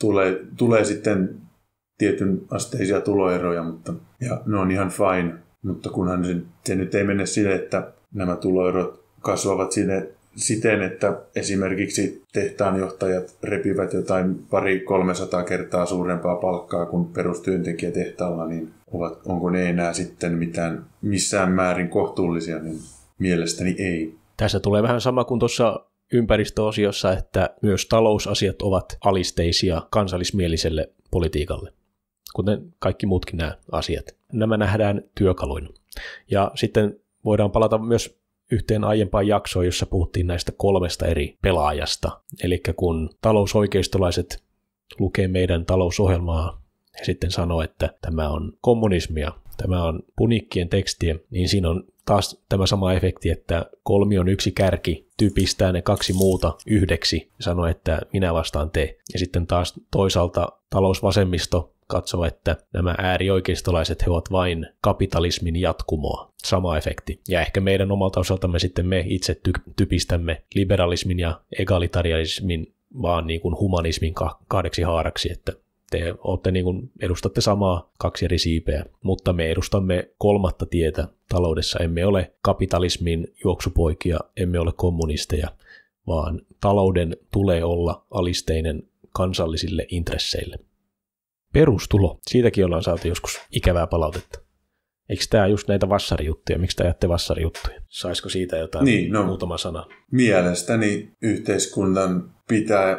tulee sitten tietyn asteisia tuloeroja, mutta ja ne on ihan fine, mutta kunhan se nyt ei mene sille, että nämä tuloerot kasvavat siten, että esimerkiksi tehtaanjohtajat repivät jotain 200-300 kertaa suurempaa palkkaa kuin perustyöntekijä tehtaalla, niin onko ne enää sitten missään määrin kohtuullisia, niin mielestäni ei. Tässä tulee vähän sama kuin tuossa ympäristöosiossa, että myös talousasiat ovat alisteisia kansallismieliselle politiikalle, kuten kaikki muutkin nämä asiat. Nämä nähdään työkaluina. Ja sitten voidaan palata myös yhteen aiempaan jaksoon, jossa puhuttiin näistä 3 eri pelaajasta. Eli kun talousoikeistolaiset lukee meidän talousohjelmaa ja sitten sanoo, että tämä on kommunismia, tämä on puniikkien tekstiä, niin siinä on taas tämä sama efekti, että kolmion yksi kärki typistää ne 2 muuta yhdeksi ja sanoo, että minä vastaan te. Ja sitten taas toisaalta talousvasemmisto katsoo, että nämä äärioikeistolaiset he ovat vain kapitalismin jatkumoa. Sama efekti. Ja ehkä meidän omalta osaltamme sitten me itse typistämme liberalismin ja egalitarianismin vaan niin kuin humanismin 2 haaraksi, että te olette niin kuin, edustatte samaa 2 eri siipeä, mutta me edustamme 3. tietä taloudessa. Emme ole kapitalismin juoksupoikia, emme ole kommunisteja, vaan talouden tulee olla alisteinen kansallisille intresseille. Perustulo, siitäkin ollaan saatu joskus ikävää palautetta. Eikö tämä just näitä vassarijuttuja? Miksi te ajatte vassarijuttuja? Saisiko siitä jotain muutama sana? Mielestäni yhteiskunnan pitää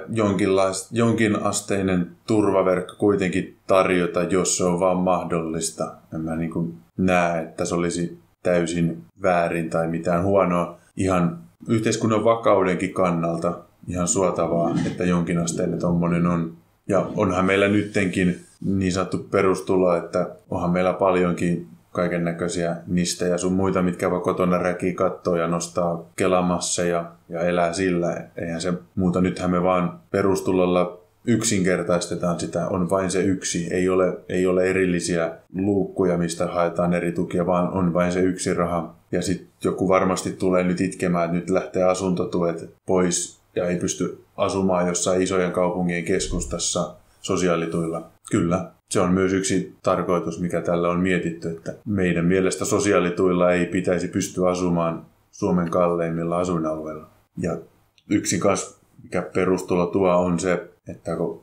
jonkinasteinen turvaverkko kuitenkin tarjota, jos se on vaan mahdollista. En mä näe, että se olisi täysin väärin tai mitään huonoa. Ihan yhteiskunnan vakaudenkin kannalta ihan suotavaa, että jonkinasteinen tommonen on. Ja onhan meillä nyttenkin niin sanottu perustulo, että onhan meillä paljonkin kaiken näköisiä nistejä sun muita, mitkä vaan kotona räkii kattoo ja nostaa kelamasseja ja elää sillä. Eihän se muuta. Nythän me vaan perustulolla yksinkertaistetaan sitä. On vain se yksi. Ei ole erillisiä luukkuja, mistä haetaan eri tukia, vaan on vain se yksi raha. Ja sitten joku varmasti tulee nyt itkemään, että nyt lähtee asuntotuet pois ja ei pysty asumaan jossain isojen kaupungien keskustassa sosiaalituilla. Kyllä. Se on myös yksi tarkoitus, mikä tällä on mietitty, että meidän mielestä sosiaalituilla ei pitäisi pystyä asumaan Suomen kalleimmilla asuinalueilla. Ja yksin kanssa, mikä perustulo tuo, on se, että kun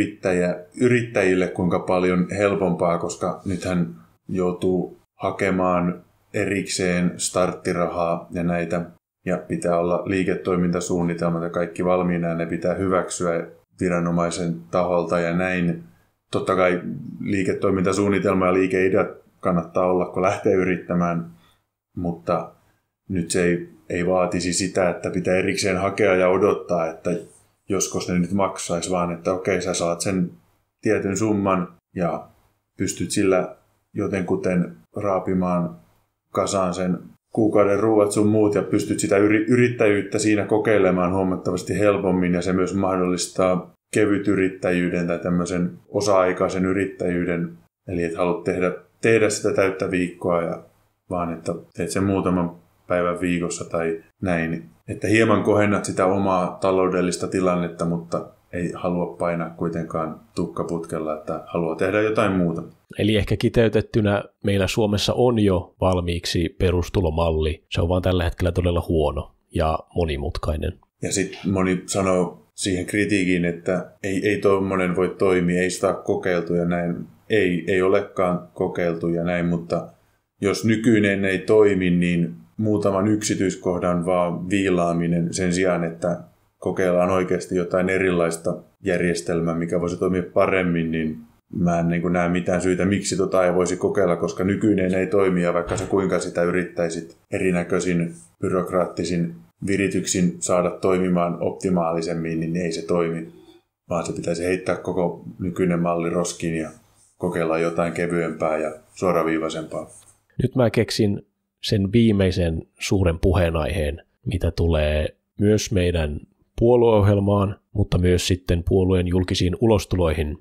yrittäjille kuinka paljon helpompaa, koska nythän joutuu hakemaan erikseen starttirahaa ja näitä, ja pitää olla liiketoimintasuunnitelmat ja kaikki valmiina, ja ne pitää hyväksyä viranomaisen taholta ja näin. Totta kai liiketoimintasuunnitelma ja liikeideat kannattaa olla, kun lähtee yrittämään, mutta nyt se ei vaatisi sitä, että pitää erikseen hakea ja odottaa, että joskus ne nyt maksaisi, vaan että okei, sä saat sen tietyn summan ja pystyt sillä jotenkuten raapimaan kasaan sen kuukauden ruuat sun muut ja pystyt sitä yrittäjyyttä siinä kokeilemaan huomattavasti helpommin ja se myös mahdollistaa kevytyrittäjyyden tai tämmöisen osa-aikaisen yrittäjyyden. Eli et halua tehdä sitä täyttä viikkoa, vaan että teet sen muutaman päivän viikossa tai näin. Että hieman kohennat sitä omaa taloudellista tilannetta, mutta ei halua painaa kuitenkaan tukkaputkella, että haluaa tehdä jotain muuta. Eli ehkä kiteytettynä meillä Suomessa on jo valmiiksi perustulomalli. Se on vaan tällä hetkellä todella huono ja monimutkainen. Ja sitten moni sanoo siihen kritiikin, että ei tuommoinen voi toimia, ei sitä ole kokeiltu ja näin. Ei olekaan kokeiltu ja näin, mutta jos nykyinen ei toimi, niin muutaman yksityiskohdan vaan viilaaminen sen sijaan, että kokeillaan oikeasti jotain erilaista järjestelmää, mikä voisi toimia paremmin, niin mä en näe mitään syytä, miksi ei voisi kokeilla, koska nykyinen ei toimi ja vaikka sä kuinka sitä yrittäisit erinäköisin byrokraattisin virityksin saada toimimaan optimaalisemmin, niin ei se toimi, vaan se pitäisi heittää koko nykyinen malli roskiin ja kokeilla jotain kevyempää ja suoraviivaisempaa. Nyt mä keksin sen viimeisen suuren puheenaiheen, mitä tulee myös meidän puolueohjelmaan, mutta myös sitten puolueen julkisiin ulostuloihin.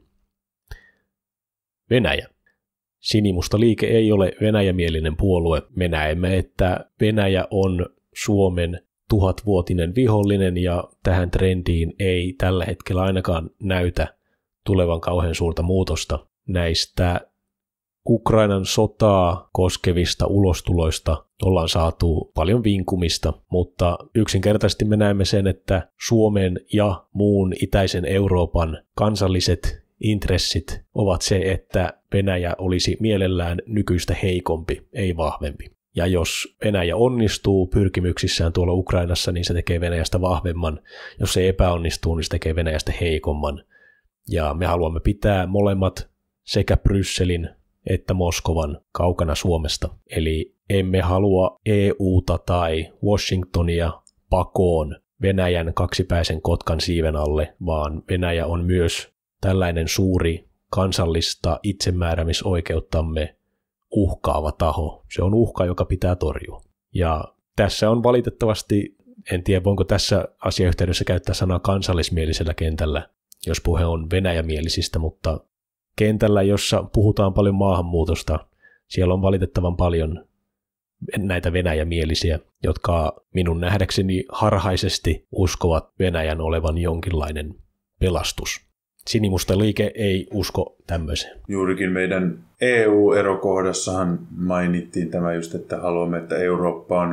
Venäjä. Sinimusta liike ei ole venäjämielinen puolue. Me näemme, että Venäjä on Suomen 1000-vuotinen vihollinen ja tähän trendiin ei tällä hetkellä ainakaan näytä tulevan kauhean suurta muutosta. Näistä Ukrainan sotaa koskevista ulostuloista ollaan saatu paljon vinkumista, mutta yksinkertaisesti me näemme sen, että Suomen ja muun itäisen Euroopan kansalliset intressit ovat se, että Venäjä olisi mielellään nykyistä heikompi, ei vahvempi. Ja jos Venäjä onnistuu pyrkimyksissään tuolla Ukrainassa, niin se tekee Venäjästä vahvemman. Jos se epäonnistuu, niin se tekee Venäjästä heikomman. Ja me haluamme pitää molemmat sekä Brysselin että Moskovan kaukana Suomesta. Eli emme halua EUta tai Washingtonia pakoon Venäjän kaksipäisen kotkan siiven alle, vaan Venäjä on myös tällainen suuri kansallista itsemääräämisoikeuttamme uhkaava taho. Se on uhka, joka pitää torjua. Ja tässä on valitettavasti, en tiedä voinko tässä asiayhteydessä käyttää sanaa kansallismielisellä kentällä, jos puhe on venäjämielisistä, mutta kentällä, jossa puhutaan paljon maahanmuutosta, siellä on valitettavan paljon näitä venäjämielisiä, jotka minun nähdäkseni harhaisesti uskovat Venäjän olevan jonkinlainen pelastus. Sinimusta liike ei usko tämmöiseen. Juurikin meidän EU-erokohdassahan mainittiin tämä just, että haluamme, että Eurooppa on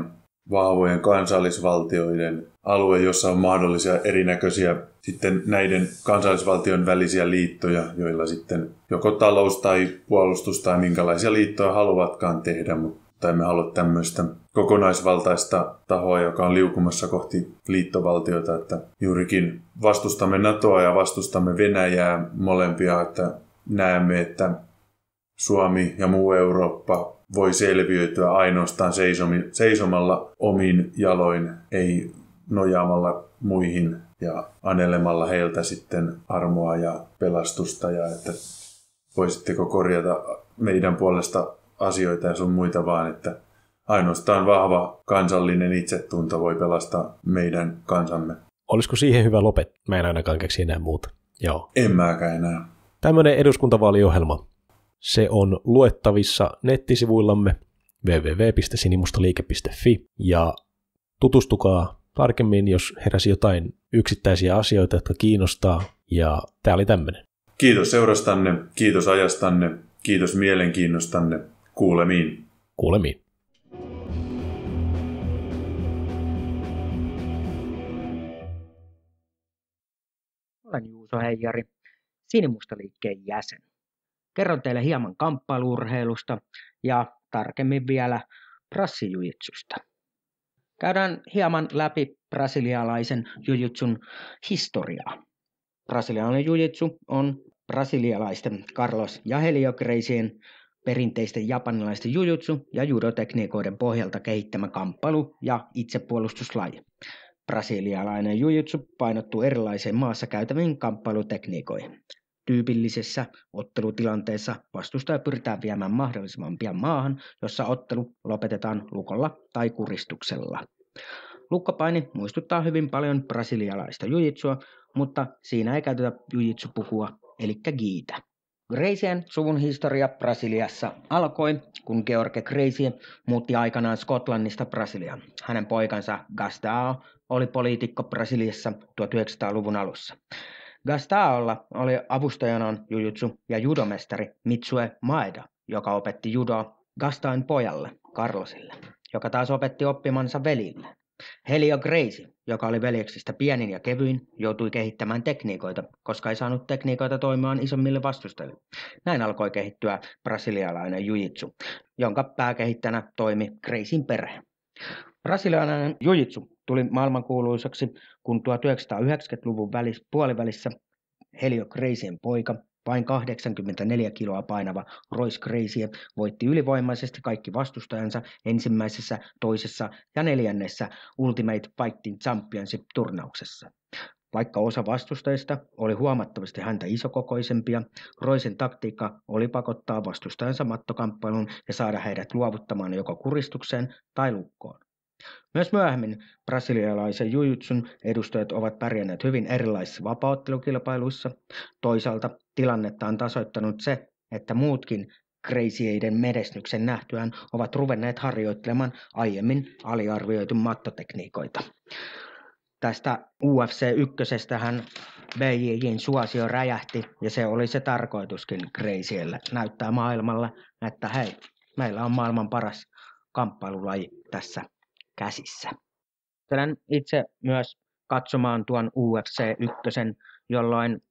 vahvojen kansallisvaltioiden alue, jossa on mahdollisia erinäköisiä sitten näiden kansallisvaltion välisiä liittoja, joilla sitten joko talous tai puolustus tai minkälaisia liittoja haluavatkaan tehdä, mutta emme halua tämmöistä kokonaisvaltaista tahoa, joka on liukumassa kohti liittovaltiota, että juurikin vastustamme NATOa ja vastustamme Venäjää molempia, että näemme, että Suomi ja muu Eurooppa voi selviytyä ainoastaan seisomalla omin jaloin, ei nojaamalla muihin ja anelemalla heiltä sitten armoa ja pelastusta. Ja että voisitteko korjata meidän puolesta asioita ja sun muita vaan, että ainoastaan vahva kansallinen itsetunto voi pelastaa meidän kansamme. Olisiko siihen hyvä lopettaa? Mä en ainakaan keksi enää muuta. Joo. En mäkään enää. Tämmöinen eduskuntavaaliohjelma. Se on luettavissa nettisivuillamme www.sinimustaliike.fi ja tutustukaa tarkemmin, jos heräsi jotain yksittäisiä asioita, jotka kiinnostaa. Ja tää oli tämmöinen. Kiitos seurastanne, kiitos ajastanne, kiitos mielenkiinnostanne. Kuulemiin. Kuulemiin. Olen Juuso Heijari, Sinimustaliikkeen jäsen. Kerron teille hieman kamppailu-urheilusta ja tarkemmin vielä brassijujitsusta. Käydään hieman läpi brasilialaisen jujitsun historiaa. Brasilialainen jujitsu on brasilialaisten Carlos ja Helio Gracien perinteisten japanilaisten jujutsu- ja judotekniikoiden pohjalta kehittämä kamppailu- ja itsepuolustuslaji. Brasilialainen jujutsu painottuu erilaisiin maassa käytäviin kamppailutekniikoihin. Tyypillisessä ottelutilanteessa vastustaja pyritään viemään mahdollisimman pian maahan, jossa ottelu lopetetaan lukolla tai kuristuksella. Lukkopaini muistuttaa hyvin paljon brasilialaista jujitsua, mutta siinä ei käytetä jujitsupukua, eli giitä. Gracien suvun historia Brasiliassa alkoi, kun George Gracie muutti aikanaan Skotlannista Brasiliaan. Hänen poikansa Gastão oli poliitikko Brasiliassa 1900-luvun alussa. Gastaolla oli avustajanaan jujutsu- ja judomestari Mitsue Maeda, joka opetti judoa Gastain pojalle Carlosille, joka taas opetti oppimansa velille. Helio Gracie, joka oli veljeksistä pienin ja kevyin, joutui kehittämään tekniikoita, koska ei saanut tekniikoita toimimaan isommille vastustajille. Näin alkoi kehittyä brasilialainen jujitsu, jonka pääkehittäjänä toimi Gracien perhe. Brasilialainen jujitsu tuli maailmankuuluisaksi, kun 1990-luvun puolivälissä Helio Gracien poika, vain 84 kiloa painava Royce Gracie, voitti ylivoimaisesti kaikki vastustajansa ensimmäisessä, toisessa ja neljännessä Ultimate Fighting Championship-turnauksessa. Vaikka osa vastustajista oli huomattavasti häntä isokokoisempia, Roycen taktiikka oli pakottaa vastustajansa mattokamppailuun ja saada heidät luovuttamaan joko kuristukseen tai lukkoon. Myös myöhemmin brasilialaisen jujutsun edustajat ovat pärjänneet hyvin erilaisissa vapaaottelukilpailuissa. Toisaalta tilannetta on tasoittanut se, että muutkin Gracieiden menestyksen nähtyään ovat ruvenneet harjoittelemaan aiemmin aliarvioitu mattotekniikoita. Tästä UFC 1:stähän BJJ:n suosio räjähti ja se oli se tarkoituskin Gracielle näyttää maailmalla, että hei, meillä on maailman paras kamppailulaji tässä käsissä. Tulen itse myös katsomaan tuon UFC 1, jolloin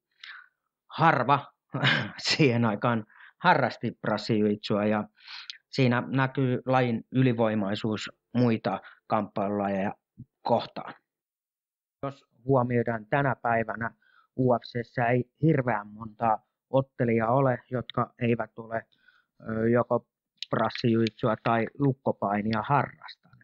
harva siihen aikaan harrasti brassijujitsua ja siinä näkyy lajin ylivoimaisuus muita kamppailulajeja kohtaan. Jos huomioidaan tänä päivänä, UFC:ssä ei hirveän montaa ottelijaa ole, jotka eivät ole joko brassijujitsua tai lukkopainia harrastaneet.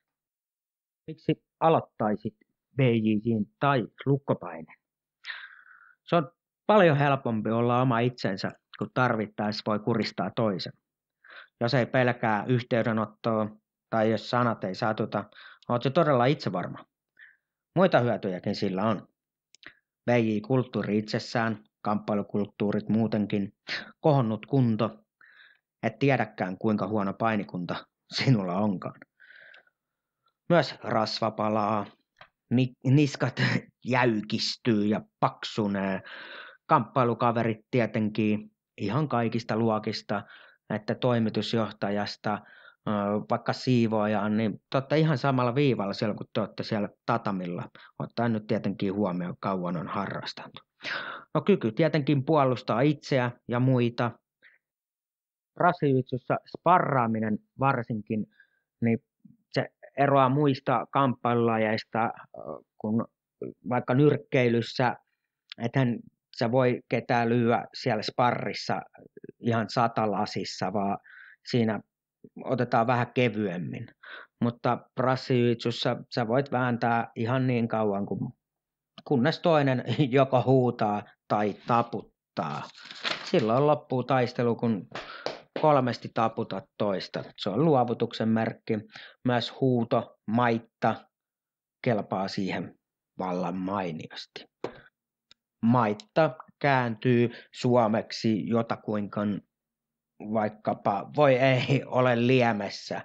Miksi aloittaisit BJJ:n tai lukkopainen? Se on paljon helpompi olla oma itsensä, kun tarvittaessa voi kuristaa toisen. Jos ei pelkää yhteydenottoa tai jos sanat ei satuta, olet se todella itsevarma. Muita hyötyjäkin sillä on. BJ-kulttuuri itsessään, kamppailukulttuurit muutenkin, kohonnut kunto, et tiedäkään kuinka huono painikunta sinulla onkaan. Myös rasva palaa, niskat jäykistyy ja paksunee. Kamppailukaverit tietenkin ihan kaikista luokista, että toimitusjohtajasta vaikka siivoojaan, niin te olette ihan samalla viivalla siellä, kun te olette siellä tatamilla. Ottaen nyt tietenkin huomioon, kauan on harrastanut. No kyky tietenkin puolustaa itseä ja muita. Brassijutsussa sparraaminen varsinkin, niin se eroaa muista kamppailulajeista, kun vaikka nyrkkeilyssä, ethän sä voi ketään lyödä siellä sparrissa ihan satalasissa, vaan siinä otetaan vähän kevyemmin. Mutta brassijutsussa sä voit vääntää ihan niin kauan, kunnes toinen joko huutaa tai taputtaa. Silloin loppuu taistelu, kun 3 taputat toista. Se on luovutuksen merkki. Myös huuto, maitta kelpaa siihen vallan mainiosti. Maitta kääntyy suomeksi jotakuinkaan vaikkapa voi ei ole liemessä,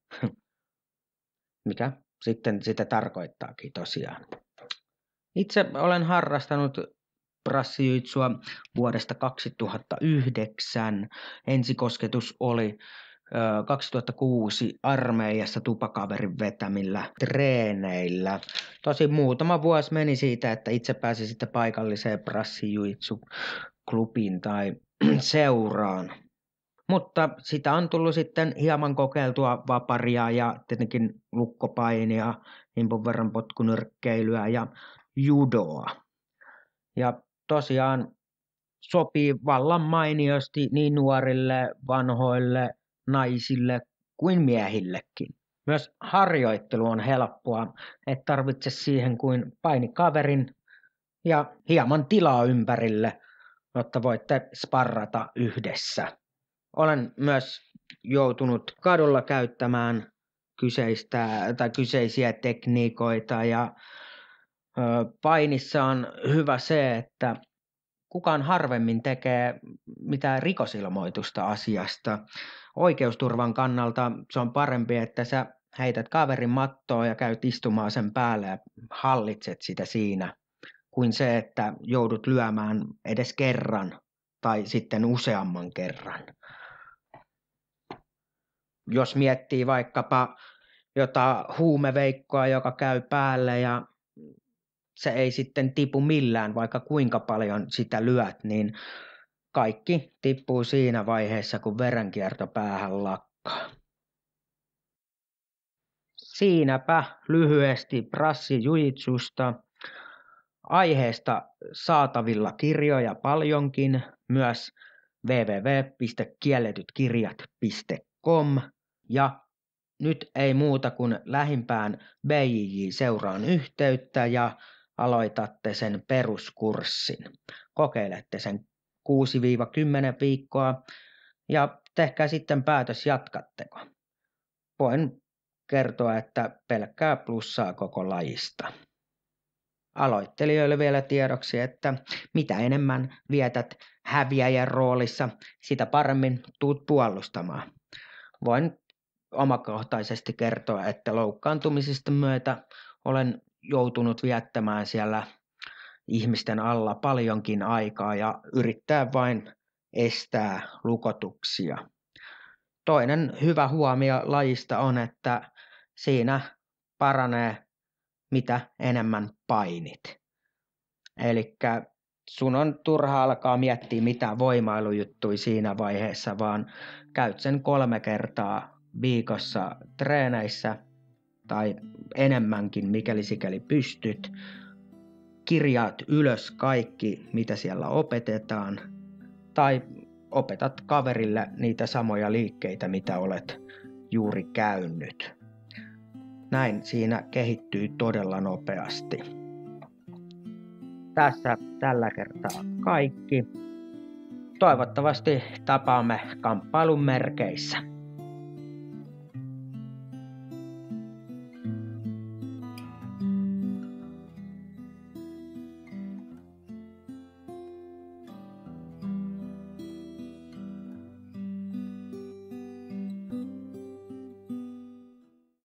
mikä sitten sitä tarkoittaakin tosiaan. Itse olen harrastanut brassijujitsua vuodesta 2009. Ensikosketus oli 2006 armeijassa tupakaverin vetämillä treeneillä. Tosin muutama vuosi meni siitä, että itse pääsi sitten paikalliseen brassijujitsu-klubiin tai seuraan. Mutta sitä on tullut sitten hieman kokeiltua vaparia ja tietenkin lukkopainia, himpun verran potkunyrkkeilyä ja judoa. Ja tosiaan sopii vallan mainiosti niin nuorille, vanhoille, naisille kuin miehillekin. Myös harjoittelu on helppoa, et tarvitse siihen kuin painikaverin ja hieman tilaa ympärille, jotta voitte sparrata yhdessä. Olen myös joutunut kadulla käyttämään kyseisiä tekniikoita ja painissa on hyvä se, että kukaan harvemmin tekee mitään rikosilmoitusta asiasta. Oikeusturvan kannalta se on parempi, että sä heität kaverin mattoon ja käyt istumaan sen päälle ja hallitset sitä siinä, kuin se, että joudut lyömään edes kerran tai sitten useamman kerran. Jos miettii vaikkapa jotain huumeveikkoa, joka käy päälle ja se ei sitten tipu millään, vaikka kuinka paljon sitä lyöt, niin kaikki tippuu siinä vaiheessa, kun verenkierto päähän lakkaa. Siinäpä lyhyesti brassijujitsusta. Aiheesta saatavilla kirjoja paljonkin, myös www.kielletytkirjat.com ja nyt ei muuta kuin lähimpään BJJ-seuraan yhteyttä ja aloitatte sen peruskurssin. Kokeilette sen 6-10 viikkoa ja tehkää sitten päätös, jatkatteko. Voin kertoa, että pelkkää plussaa koko lajista. Aloittelijoille vielä tiedoksi, että mitä enemmän vietät häviäjän roolissa, sitä paremmin tuut puolustamaan. Voin omakohtaisesti kertoa, että loukkaantumisista myötä olen joutunut viettämään siellä ihmisten alla paljonkin aikaa ja yrittää vain estää lukotuksia. Toinen hyvä huomio lajista on, että siinä paranee mitä enemmän painit. Elikkä sun on turha alkaa miettiä mitään voimailujuttuja siinä vaiheessa, vaan käyt sen 3 kertaa viikossa treeneissä tai enemmänkin, mikäli sikäli pystyt. Kirjaat ylös kaikki, mitä siellä opetetaan, tai opetat kaverille niitä samoja liikkeitä, mitä olet juuri käynyt. Näin siinä kehittyy todella nopeasti. Tässä tällä kertaa kaikki. Toivottavasti tapaamme kamppailun merkeissä.